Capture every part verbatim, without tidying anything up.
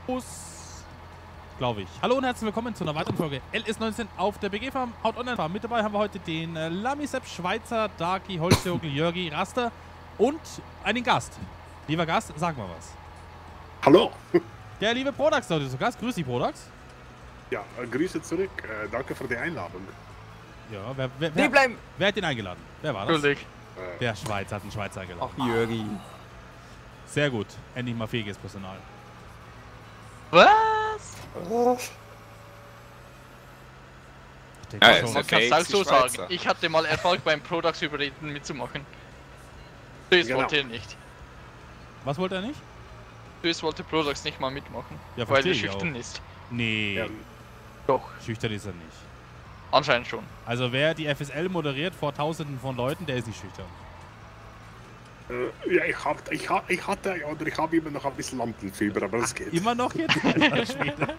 Glaube ich. Hallo und herzlich willkommen zu einer weiteren Folge L S neunzehn auf der B G Farm, Haut Online Farm. Mit dabei haben wir heute den äh, Lamisep, Schweizer, Darky, Holzjogel, Jörgi, Raster und einen Gast. Lieber Gast, sag mal was. Hallo. Der liebe Prodax heute zu Gast. Grüß dich, Prodax. Ja, äh, Grüße zurück. Äh, danke für die Einladung. Ja, wer, wer, wer, wer, wer hat den eingeladen? Wer war das? Entschuldig. Äh, Der Schweizer hat einen Schweizer eingeladen. Ach, Jörgi. Sehr gut. Endlich mal fähiges Personal. Was? Der Ja, Karton- ist Man ja kann es fake, auch die so Schweizer. sagen. Ich hatte mal Erfolg beim Prodax überreden mitzumachen. Das Genau. wollte er nicht. Was wollte er nicht? Das wollte Prodax nicht mal mitmachen. Ja, weil verstehe er ich schüchtern auch. ist. Nee, ja, Doch. schüchtern ist er nicht. Anscheinend schon. Also wer die F S L moderiert vor tausenden von Leuten, der ist nicht schüchtern. äh, ja, ich, hab, ich, hab, ich hatte oder ich habe immer noch ein bisschen Lampenfieber, aber das geht. Immer noch jetzt? Alter Schwede.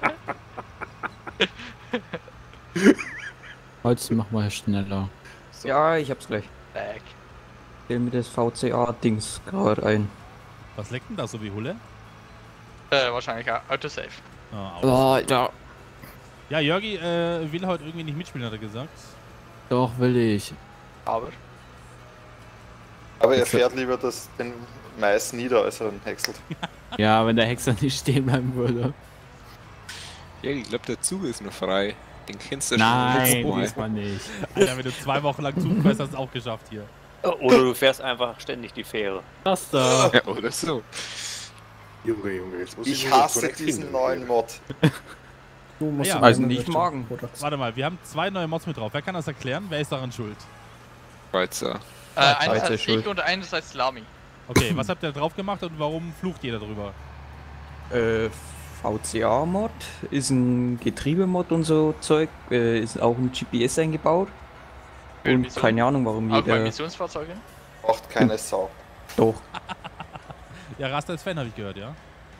Jetzt mach mal schneller. So. Ja, ich hab's gleich. Back. Stell mir das V C A-Dings gerade ein. Was leckt denn da so wie Hulle? Äh, wahrscheinlich auch Autosave. Ah, aus. Oh, Alter. Ja, Jörgi äh, will heute irgendwie nicht mitspielen, hat er gesagt. Doch, will ich. Aber. Aber er fährt lieber das, den Mais nieder, als er ihn häckselt. Ja, wenn der Hexer nicht stehen bleiben würde. Ja, ich glaube, der Zug ist noch frei. Den kennst du Nein, schon. diesmal nicht. Alter, wenn du zwei Wochen lang zufährst, hast du es auch geschafft hier. Oder du fährst einfach ständig die Fähre. Das da. Ja, oder so. Junge, Junge, jetzt muss ich, Ich mich hasse korrekt diesen finden. neuen Mod. Du musst Ja, in also eine nicht Richtung, morgen. Prodax. Warte mal, wir haben zwei neue Mods mit drauf. Wer kann das erklären? Wer ist daran schuld? Schweizer. Äh, Scheiße, einerseits schuld. ich und einerseits Lami. Okay, was habt ihr da drauf gemacht und warum flucht jeder drüber? Äh, V C A-Mod ist ein Getriebemod und so Zeug. Äh, ist auch ein G P S eingebaut. Für Und Mission- keine Ahnung, warum Auch bei jeder. Missionsfahrzeugen. Braucht keine Sau. Doch. Ja, Rasta ist Fan, habe ich gehört, ja?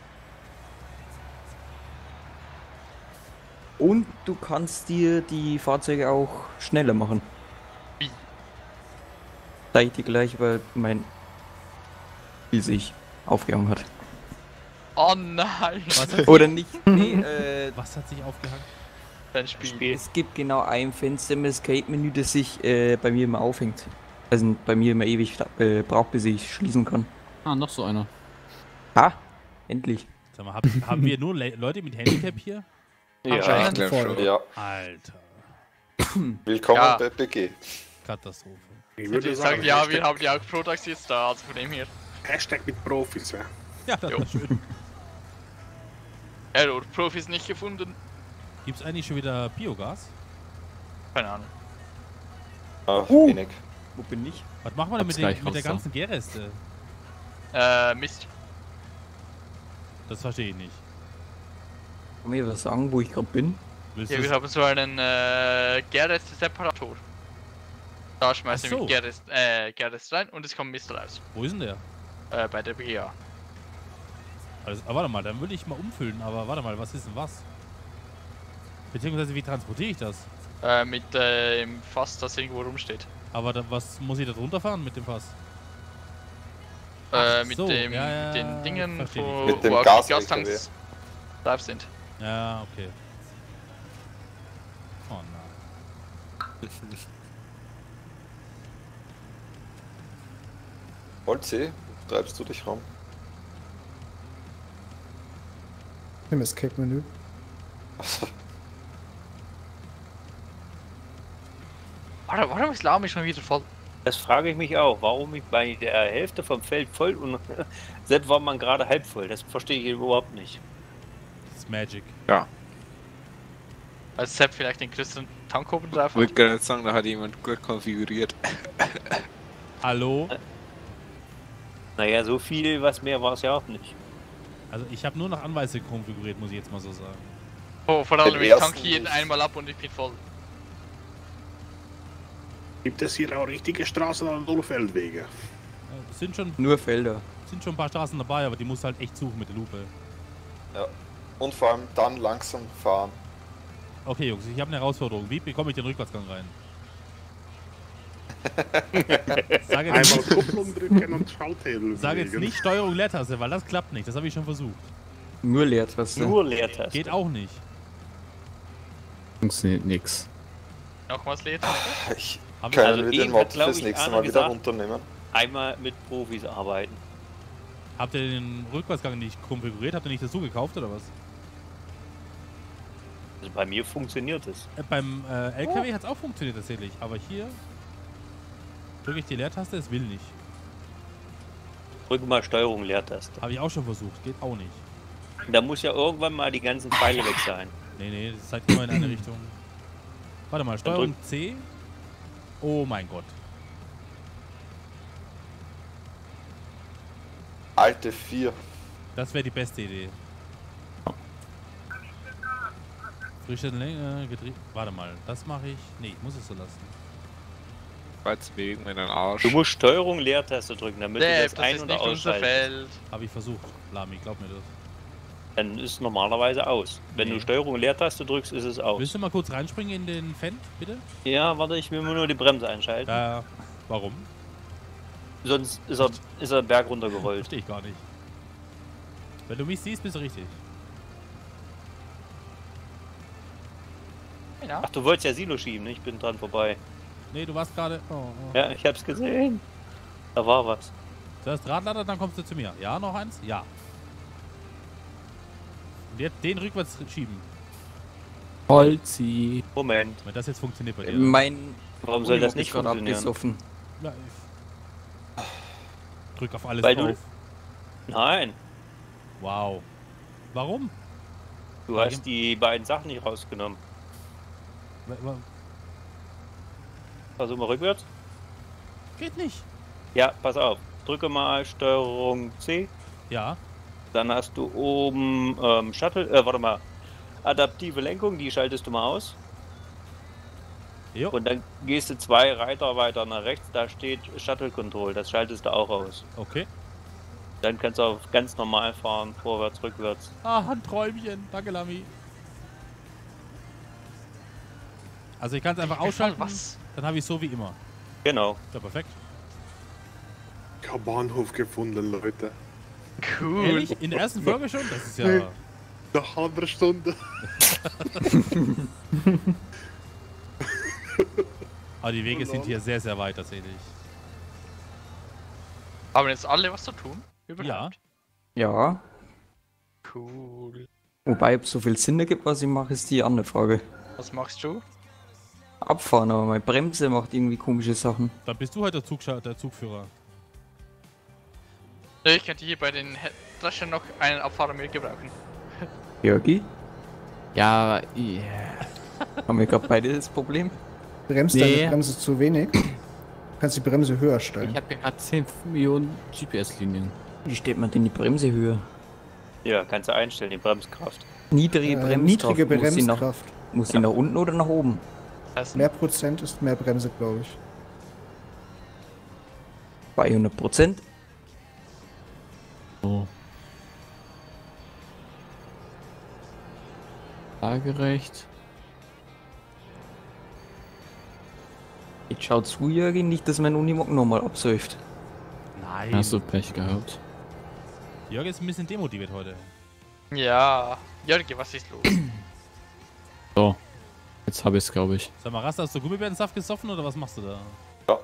Und du kannst dir die Fahrzeuge auch schneller machen. Wie? Zeig ich dir gleich, weil mein Spiel sich aufgehangen hat. Oh nein. Was hat, Oder nicht? Nee, äh, was hat sich aufgehangen? Dein Spiel. Spiel. es gibt genau ein Fenster im Escape-Menü, das sich äh, bei mir immer aufhängt. Also bei mir immer ewig äh, braucht, bis ich schließen kann. Ah, noch so einer. Ha! Endlich. Sag mal, hab, haben wir nur Le Leute mit Handicap hier? Ja, Anscheinend. glaub voll. schon. Ja, Alter, willkommen Ja. bei B G. Katastrophe. Ich Ich würde würde sagen, sagen, ja, Hashtag, wir haben ja auch Prodax jetzt da, also von dem her. Hashtag mit Profis. Ja. Ja, das Jo. war schön. Error, Profis nicht gefunden. Gibt's eigentlich schon wieder Biogas? Keine Ahnung. Ah, Uh. wenig. Wo bin ich? Was machen wir denn mit, Hab's den, gleich mit der raus, ganzen Gärreste? Äh, Mist. Das verstehe ich nicht. Kann mir was sagen, wo ich gerade bin? Willst Ja, du wir haben so einen äh, Gärrest-Separator. Da schmeißen Ach so. wir Gärrest, äh, Gärrest rein und es kommt Mist raus. Wo ist denn der? Äh, bei der B G A. Also, ah, warte mal, dann würde ich mal umfüllen, aber warte mal, was ist denn was? Beziehungsweise, wie transportiere ich das? Äh, mit äh, dem Fass, das irgendwo rumsteht. Aber da, was muss ich da drunter fahren mit dem Fass? Äh, mit, so, dem, ja, ja, mit den Dingen, verstehe wo, ich. Mit dem wo auch Gas- die Gastanks drauf sind. Ja, okay. Oh nein. Holzi, treibst du dich rum? Im Escape-Menü. Warte, warum ist Lami schon wieder voll? das frage ich mich auch, warum ich bei der Hälfte vom Feld voll und selbst war man gerade halb voll. Das verstehe ich überhaupt nicht. Das ist Magic. Als Sepp vielleicht den größten Tank oben drauf Ich hat. wollte gerade sagen, da hat jemand gut konfiguriert. Hallo? Naja, so viel, was mehr war es ja auch nicht. Also ich habe nur nach Anweisung konfiguriert, muss ich jetzt mal so sagen. Oh, vor allem Den ich ersten tanke jeden nicht. einmal ab und ich bin voll. Gibt es hier auch richtige Straßen oder nur Feldwege? Ja, es sind schon, Nur Felder. sind schon ein paar Straßen dabei, aber die musst du halt echt suchen mit der Lupe. Und vor allem dann langsam fahren. Okay, Jungs, ich habe eine Herausforderung. Wie bekomme ich den Rückwärtsgang rein? Sag jetzt, Einmal Kupplung drücken und Schalthebel sag jetzt bewegen. nicht Steuerung Leertaste, weil das klappt nicht. Das habe ich schon versucht. Nur Leertaste. Nur Leertaste. Geht auch nicht. Funktioniert nix. Nochmals lädt. Ich Hab können Also wir eben den hat, Mod glaub fürs ich, nächste Arne Mal wieder gesagt- runternehmen. Einmal mit Profis arbeiten. Habt ihr den Rückwärtsgang nicht konfiguriert? Habt ihr nicht dazu gekauft oder was? Also bei mir funktioniert es. Äh, beim äh, L K W hat es auch funktioniert tatsächlich, aber hier drücke ich die Leertaste, es will nicht. Drücke mal Steuerung Leertaste. Habe ich auch schon versucht, geht auch nicht. Da muss ja irgendwann mal die ganzen Pfeile weg sein. Nee, nee, das zeigt immer in eine Richtung. Warte mal, Steuerung drück- C. Oh mein Gott. Alte vier. Das wäre die beste Idee. Frische Länge, Getriebe. Warte mal, das mache ich. Nee, ich muss es so lassen. Jetzt bewegen wir den Arsch. Du musst Steuerung Leertaste drücken, damit Nee, du das das ein- ist oder nicht unser ausschaltest. Feld. Habe ich versucht. Lami, glaub mir das. Dann ist normalerweise aus. Wenn Nee. du Steuerung Leertaste drückst, ist es aus. Willst du mal kurz reinspringen in den Fan, bitte? Ja, warte, ich will nur die Bremse einschalten. Äh, warum? Sonst ist er, ist er Berg runtergerollt. Verstehe ich gar nicht. Wenn du mich siehst, bist du richtig. Ja. Ach, du wolltest ja Silo schieben, ne? Ich bin dran vorbei. Nee, du warst gerade. Oh, oh. Ja, ich hab's gesehen. Da war was. Zuerst Radlader, dann kommst du zu mir. Ja, noch eins? Ja. Und jetzt den rückwärts schieben. Holzi. Moment. Wenn das jetzt funktioniert bei dir. Mein Warum soll das Unimog nicht ist gerade funktionieren? abgesoffen. Ja, ich drück auf alles Weil du- drauf. Nein. Wow. Warum? Du Ja, hast die beiden Sachen nicht rausgenommen. Wa- wa- Versuch mal rückwärts. Geht nicht. Ja, pass auf. Drücke mal Steuerung C. Ja. Dann hast du oben ähm, Shuttle, äh, warte mal. Adaptive Lenkung, die schaltest du mal aus. Jo. Und dann gehst du zwei Reiter weiter nach rechts, da steht Shuttle Control, das schaltest du auch aus. Okay. Dann kannst du auf ganz normal fahren, vorwärts, rückwärts. Ah, Handträumchen. Danke, Lami. Also ich kann es einfach ausschalten. Was? Dann habe ich so wie immer. Genau. Ja, perfekt. Ich habe Bahnhof gefunden, Leute. Cool. Ehrlich? In der ersten Folge schon? Das ist ja... Nee. Nach halber Stunde. Aber die Wege sind hier sehr, sehr weit tatsächlich. Haben jetzt alle was zu tun? Ja. Überhaupt? Ja. Cool. Wobei, ob es so viel Sinn ergibt, was ich mache, ist die andere Frage. Was machst du? Abfahren, aber meine Bremse macht irgendwie komische Sachen. Dann bist du halt der, Zugscha der Zugführer. Nee, ich könnte hier bei den Dreschern noch einen Abfahrer mit gebrauchen. Jörgi? Ja, yeah. Haben wir gerade beide das Problem? Bremst Nee. deine Bremse zu wenig? Du kannst die Bremse höher stellen. Ich habe ja gerade zehn Millionen G P S-Linien. Wie steht man denn die Bremse höher? Ja, kannst du einstellen, die Bremskraft. Niedrige Äh, Bremskraft. niedrige Muss sie nach, Bremskraft. muss sie nach unten oder nach oben? Das Mehr Prozent ist mehr Bremse, glaube ich. zweihundert Prozent? So. Waagerecht. Jetzt schaut zu, Jörgi, nicht, dass mein Unimog nochmal absäuft. Nein. Hast du Pech gehabt. Jörg ist ein bisschen demotiviert heute. Ja. Jörg, was ist los? So. Jetzt habe ich es, glaube ich. Sag mal, Rasta, hast du Gummibärensaft gesoffen oder was machst du da? Ja.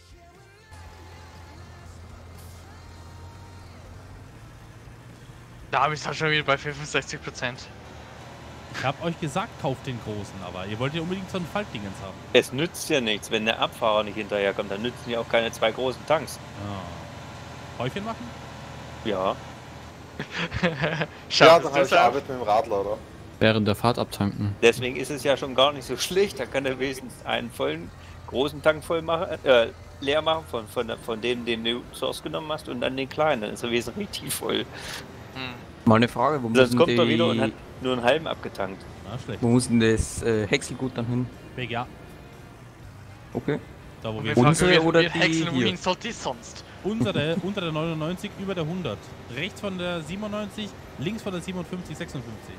Da bist du schon wieder bei fünfundsechzig Prozent. Ich hab euch gesagt, kauft den großen, aber ihr wollt ja unbedingt so einen Faltdingens haben. Es nützt ja nichts, wenn der Abfahrer nicht hinterherkommt, dann nützen ja auch keine zwei großen Tanks. Ja. Häufchen machen? Ja. Schau, Ja, das dann habe ist ich auf. Arbeit mit dem Radler, oder? Während der Fahrt abtanken. Deswegen ist es ja schon gar nicht so schlecht. Da kann er wenigstens einen vollen, großen Tank voll machen, äh, leer machen von, von, von dem, den du zuerst genommen hast und dann den kleinen. Dann ist er wesentlich richtig voll. Hm. Mal eine Frage, wo Sonst muss, denn kommt er wieder und hat die, nur einen halben abgetankt. Na, schlecht. wo muss denn das äh, Häckselgut dann hin? B G A. Okay. Da wo Und wir wir Unsere fragen, oder wir die häckseln, hier? wohin sollte ich sonst? unter der, unter der neunundneunzig, über der hundert. Rechts von der siebenundneunzig, links von der siebenundfünfzig, sechsundfünfzig.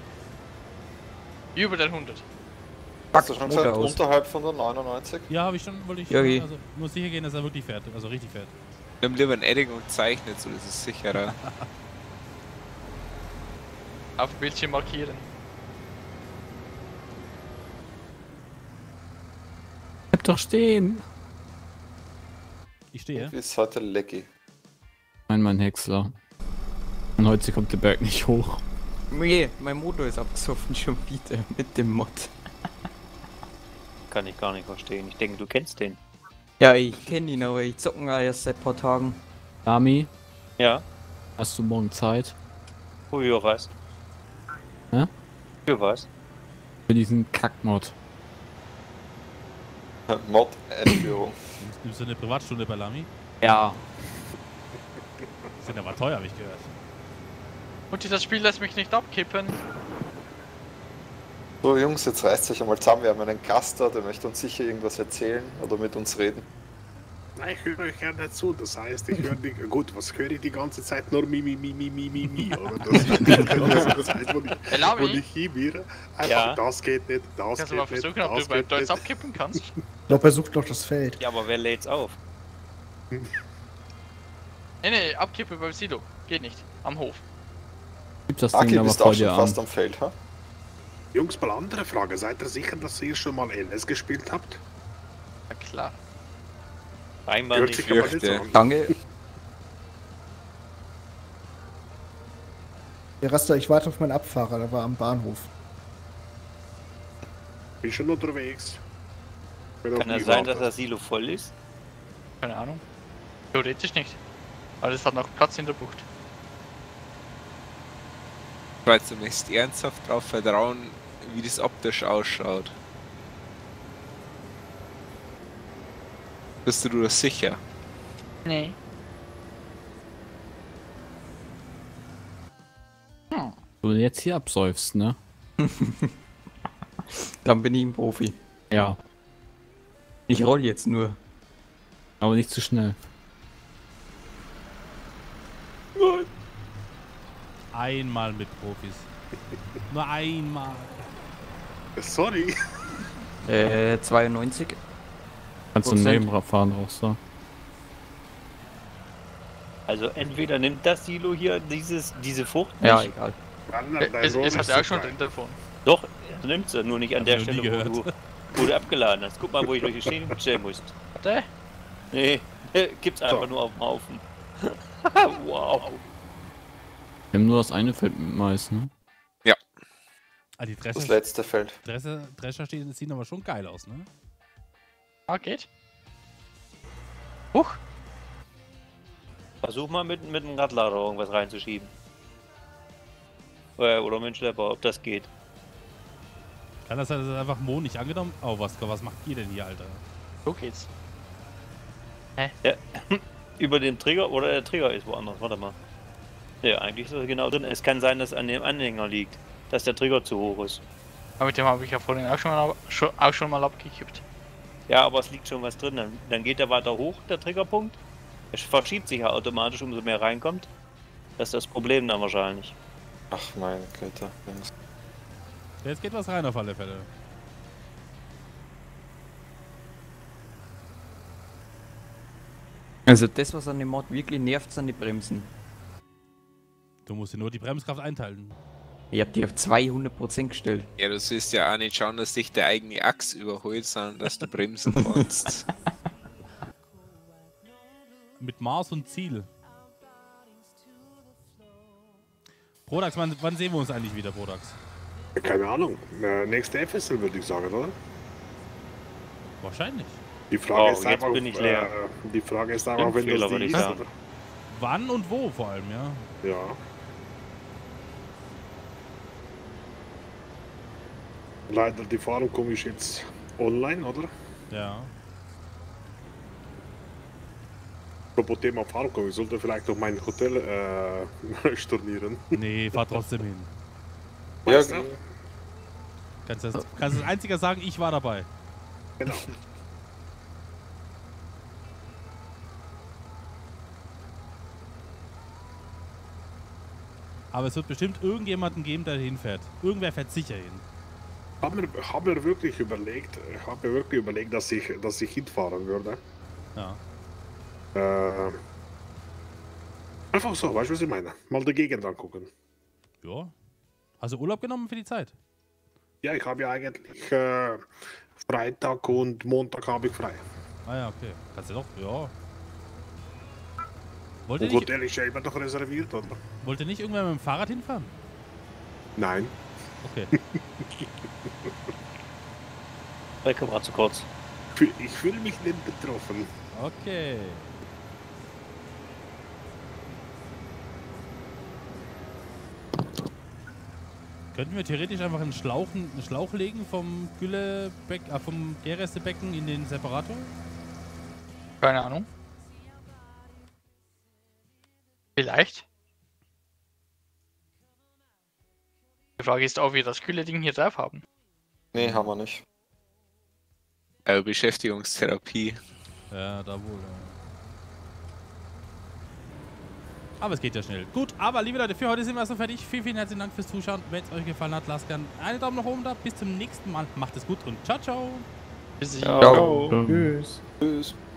Über den hundert. Hast du schon Motor gesagt, aus. unterhalb von der neunundneunzig? Ja, habe ich schon, wollte ich. Jörgi. Also muss sicher gehen, dass er wirklich fährt. Also richtig fährt. Nimm lieber ein Edding und zeichnet, so das ist sicherer. Auf dem Bildschirm markieren. Bleib doch stehen. Ich stehe. Wie ist heute Lecky? Mein Mann Häcksler. Und heute kommt der Berg nicht hoch. Nee, mein Motor ist abgesoffen schon wieder mit dem Mod. Kann ich gar nicht verstehen. Ich denke, du kennst den. Ja, ich kenne ihn, aber ich zocken ja erst seit ein paar Tagen. Lami, Ja? hast du morgen Zeit? Für was? Hä? Für was? Für diesen Kackmod. Mod-Einführung. Nimmst du eine Privatstunde bei Lami? Ja. Das ist ja aber teuer, habe ich gehört. Und das Spiel lässt mich nicht abkippen. So Jungs, jetzt reißt euch einmal zusammen. Wir haben einen Gast da, der möchte uns sicher irgendwas erzählen oder mit uns reden. Nein, ich höre euch gerne zu. Das heißt, ich höre die, gut, was höre ich die ganze Zeit? Nur mi, mi, mi, mi, mi, mi, mi. Oder das, das heißt, wo ich, Hey, Lami? wo ich hinwirre, einfach Ja. das geht nicht, das Kannst du geht mal nicht, versuchen, ob du das beim geht Deutsch nicht. abkippen kannst? Ich glaube, er sucht noch das Feld. Ja, aber wer lädt's auf? Nee, nee, abkippen beim Silo. Geht nicht. Am Hof. Gib das Ding Aki, aber bist du vor auch schon dir an. fast am Feld, ha? Jungs, mal andere Frage. Seid ihr sicher, dass ihr schon mal L S gespielt habt? Na klar. Einmal Hört nicht. sich aber nicht so an. Danke. Der Raster, ich warte auf meinen Abfahrer, der war am Bahnhof. Bin schon unterwegs. Bin auf Kann es mich sein, warten. dass das Silo voll ist? Keine Ahnung. Theoretisch nicht. Aber es hat noch Platz in der Bucht. Weil du möchtest ernsthaft darauf vertrauen, wie das optisch ausschaut. Bist du dir sicher? Nee. Du jetzt hier absäufst, ne? Dann bin ich ein Profi. Ja. Ich roll jetzt nur. Aber nicht zu schnell. Einmal mit Profis. Nur einmal. Sorry. Äh, zweiundneunzig. Kannst du Prozent. neben fahren auch so. Also entweder nimmt das Silo hier dieses, diese Frucht nicht. Ja, egal. Nein, nein, dein Es, Rohr es hat ist er zu auch schon klein. drin davon. Doch, er nimmt sie, nur nicht an Hab der ich noch nie Stelle, wo du, wo du abgeladen hast. Guck mal, wo ich euch stehen stellen muss. Warte. Nee, gibt's einfach nur auf dem Haufen. Wow. Wir haben nur das eine Feld mit Mais, ne? Ah, die Das Drescher, letzte Feld. Drescher, Drescher stehen, sehen aber schon geil aus, ne? Ah, geht. Huch. Versuch mal mit, mit einem Radlader irgendwas reinzuschieben. Äh, oder mit dem Schlepper, ob das geht. Kann das sein, dass er einfach Mo nicht angenommen? Oh, was, was macht ihr denn hier, Alter? So geht's. Über den Trigger oder der Trigger ist woanders, warte mal. Ja, eigentlich ist er genau drin. Es kann sein, dass an dem Anhänger liegt, dass der Trigger zu hoch ist. Aber mit dem habe ich ja vorhin auch schon mal, schon, auch schon mal abgekippt. Ja, aber es liegt schon was drin. Dann, dann geht er weiter hoch, der Triggerpunkt. Es verschiebt sich ja automatisch, umso mehr reinkommt. Das ist das Problem dann wahrscheinlich. Ach meine Güte. Jungs. Jetzt geht was rein auf alle Fälle. Also das, was an dem Mod wirklich nervt, sind die Bremsen. Du musst dir nur die Bremskraft einteilen. Ich hab die auf zweihundert Prozent gestellt. Ja, du sollst ja auch nicht schauen, dass dich der eigene Achs überholt, sondern dass du bremsen kannst. Mit Maß und Ziel. Prodax, wann, wann sehen wir uns eigentlich wieder, Prodax? Keine Ahnung. Äh, nächste F S L würde ich sagen, oder? Wahrscheinlich. Die Frage Oh, ist jetzt einfach, bin ich leer. Äh, die Frage ist einfach, wenn Fehler, du würde ich siehst, sagen. oder? Wann und wo vor allem, ja? Ja. Leider, die Fahrung komme ich jetzt online, oder? Ja. Apropos Thema Fahrung, ich sollte vielleicht noch mein Hotel äh, stornieren. Nee, fahr trotzdem hin. Ja, Weißt du? Kannst du das, kannst das einziger sagen, ich war dabei. Genau. Aber es wird bestimmt irgendjemanden geben, der hinfährt. Irgendwer fährt sicher hin. Hab mir, hab mir wirklich überlegt, hab mir wirklich überlegt, dass ich, dass ich hinfahren würde. Ja. Äh, einfach so, weißt du, was ich meine? Mal die Gegend angucken. Ja. Also Urlaub genommen für die Zeit? Ja, ich habe ja eigentlich äh, Freitag und Montag habe ich frei. Ah ja, okay. Kannst du doch, ja. Wollt Oh ihr Gott, nicht, der ist ja immer noch reserviert, oder? wollt ihr nicht irgendwann mit dem Fahrrad hinfahren? Nein. Okay. Strecke war zu kurz. Fü- Ich fühle mich nicht betroffen. Okay. Könnten wir theoretisch einfach einen Schlauch, einen Schlauch legen vom Güllebeck, äh, vom Gärrestebecken in den Separator? Keine Ahnung. Vielleicht. Die Frage ist, ob wir das kühle Ding hier drauf haben. Nee, haben wir nicht. Äh, Beschäftigungstherapie. Ja, da wohl. Ja. Aber es geht ja schnell. Gut, aber liebe Leute, für heute sind wir so fertig. Vielen, vielen herzlichen Dank fürs Zuschauen. Wenn es euch gefallen hat, lasst gerne einen Daumen nach oben da. Bis zum nächsten Mal. Macht es gut und ciao, ciao. Bis Ciao. Tschüss. Tschüss.